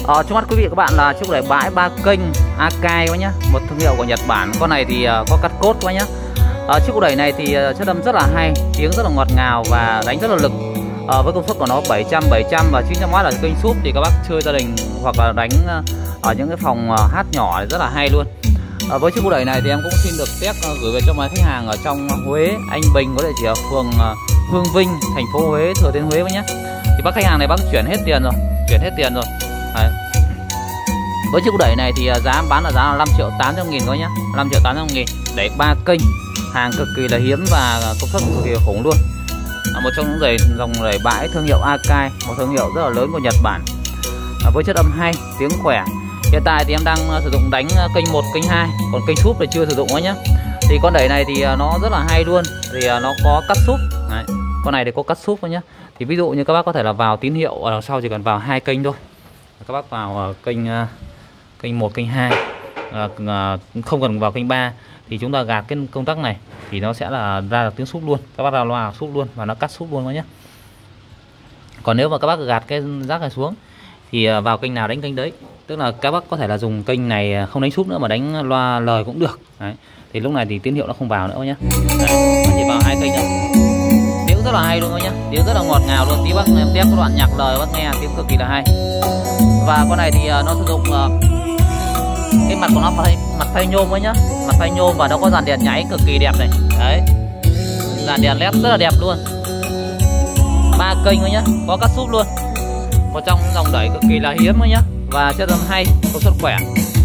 Trước mắt quý vị các bạn là chiếc đẩy bãi 3 kênh Akai các nhá, một thương hiệu của Nhật Bản. Con này thì có cắt cốt các nhá. Chiếc đẩy này thì chất âm rất là hay, tiếng rất là ngọt ngào và đánh rất là lực. Với công suất của nó 700 và 900W là kênh súp thì các bác chơi gia đình hoặc là đánh ở những cái phòng hát nhỏ rất là hay luôn. Với chiếc đẩy này thì em cũng xin được test gửi về cho mấy khách hàng ở trong Huế, Anh Bình, có địa chỉ ở phường Hương Vinh, thành phố Huế, Thừa Thiên Huế nhé. Thì bác khách hàng này bác chuyển hết tiền rồi, Đấy. Với chiếc đẩy này thì giá bán là giá là 5.800.000 thôi nhá, 5.800.000. Đẩy 3 kênh, hàng cực kỳ là hiếm và công suất cực kỳ khủng luôn. Một trong những dòng đẩy bãi thương hiệu Akai, một thương hiệu rất là lớn của Nhật Bản. Với chất âm hay, tiếng khỏe. Hiện tại thì em đang sử dụng đánh kênh 1, kênh 2, còn kênh súp thì chưa sử dụng nữa nhá. Thì con đẩy này thì nó rất là hay luôn, thì nó có cắt súp. Đấy. Con này thì có cắt súp nhá. Thì ví dụ như các bác có thể là vào tín hiệu ở đằng sau chỉ cần vào 2 kênh thôi. Các bác vào kênh 1, kênh 2, không cần vào kênh 3 thì chúng ta gạt cái công tắc này thì nó sẽ là ra được tiếng súp luôn. Các bác ra loa súp luôn và nó cắt súp luôn nhé. Còn nếu mà các bác gạt cái rác này xuống thì vào kênh nào đánh kênh đấy. Tức là các bác có thể là dùng kênh này không đánh súp nữa mà đánh loa lời cũng được. Đấy. Thì lúc này thì tín hiệu nó không vào nữa nhé. Chỉ vào 2 kênh thôi. Tiếng rất là hay luôn nhé, tiếng rất là ngọt ngào luôn. Tí bác em test cái đoạn nhạc lời bác nghe tiếng cực kỳ là hay. Và con này thì nó sử dụng cái mặt của nó mặt phay nhôm ấy nhá, mặt phay nhôm và nó có dàn đèn nháy cực kỳ đẹp này. Đấy, dàn đèn led rất là đẹp luôn. 3 kênh ấy nhá, có cắt súp luôn. Một trong những dòng đẩy cực kỳ là hiếm ấy nhá, và chất âm hay, công suất khỏe.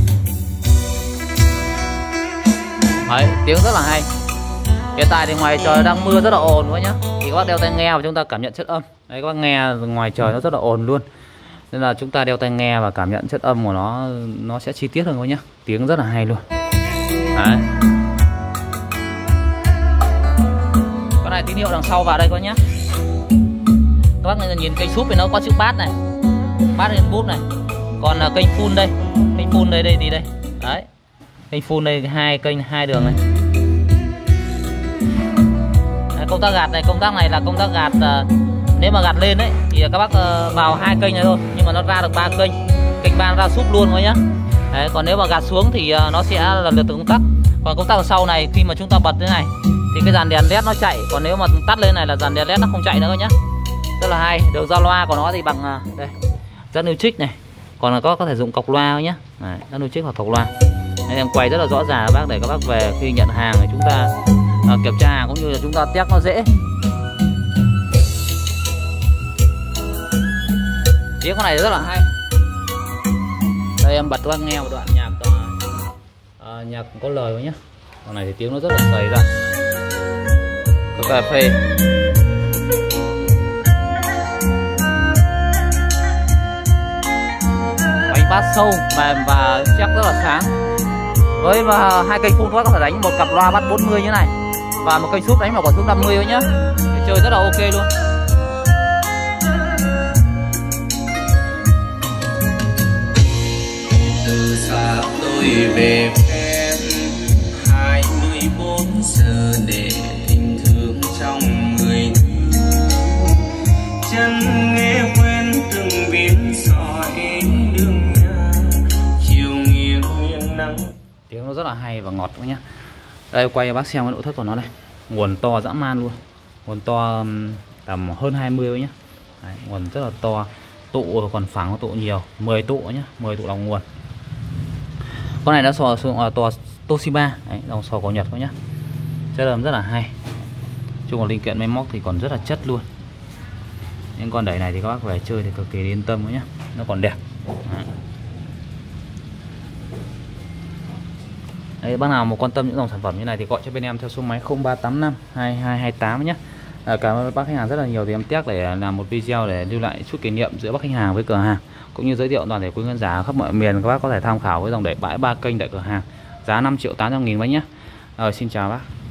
Đấy, tiếng rất là hay. Hiện tại thì ngoài trời đang mưa rất là ồn quá nhá, thì các bác đeo tai nghe và chúng ta cảm nhận chất âm. Đấy, các bác nghe ngoài trời nó rất là ồn luôn, nên là chúng ta đeo tai nghe và cảm nhận chất âm của nó sẽ chi tiết hơn thôi nhá. Tiếng rất là hay luôn. Đấy. Con này tín hiệu đằng sau vào đây coi nhá. Các bác nhìn kênh súp thì nó có chữ bát này, bát lên bút này. Còn kênh full đây, kênh full đây thì đây. Đấy, kênh full đây, 2 kênh 2 đường này. Đấy, công tắc gạt này, công tắc này là công tắc gạt. Nếu mà gạt lên đấy thì các bác vào 2 kênh này thôi, nhưng mà nó ra được 3 kênh. Kênh 3 ra súp luôn thôi nhá. Đấy, còn nếu mà gạt xuống thì nó sẽ lần lượt từng công tắc. Còn công tắc ở sau này khi mà chúng ta bật thế này thì cái dàn đèn led nó chạy, còn nếu mà tắt lên này là dàn đèn led nó không chạy nữa nhá. Rất là hay. Đầu ra loa của nó thì bằng đây, rất new trick này. Còn là có thể dùng cọc loa nhá. Đấy, rất new trick hoặc cọc loa. Nên em quay rất là rõ ràng các bác, để các bác về khi nhận hàng thì chúng ta kiểm tra hàng cũng như là chúng ta test nó dễ. Tiếng con này rất là hay. Đây em bật cho nghe một đoạn nhạc nhạc có lời nhé. Con này thì tiếng nó rất là dày ra. Có cà phê. Bánh bass sâu mềm và chắc rất là sáng. Với 2 kênh full có thể đánh một cặp loa bass 40 như thế này và một kênh súp đánh vào quả xuống 50 thôi nhá. Chơi rất là ok luôn. Từ xa tôi về em 24 giờ để tình thương trong người thương. Chân nghe quen từng biến sỏi đường nhà chiều nghiêng nghiêng nắng. Tiếng nó rất là hay và ngọt quá nhá. Đây quay cho bác xem cái nội thất của nó đây. Nguồn to dã man luôn. Nguồn to tầm hơn 20 thôi nhá. Đấy, nguồn rất là to. Tụ còn phẳng tụ nhiều, 10 tụ nhá, 10 tụ lòng nguồn. Con này đã sử dụng tòa Toshiba, đấy, dòng sò của Nhật thôi nhá. Chất âm rất là hay. Chung còn linh kiện máy móc thì còn rất là chất luôn. Những con đẩy này thì các bác về chơi thì cực kỳ yên tâm nhá. Nó còn đẹp. Đấy, bác nào mà quan tâm những dòng sản phẩm như này thì gọi cho bên em theo số máy 0385 2228 nhé. Cảm ơn bác khách hàng rất là nhiều. Thì em test để làm một video để lưu lại chút kỷ niệm giữa bác khách hàng với cửa hàng, cũng như giới thiệu toàn thể quý khán giả khắp mọi miền. Các bác có thể tham khảo với dòng đẩy bãi 3 kênh tại cửa hàng, giá 5.800.000 bác nhé. Xin chào bác.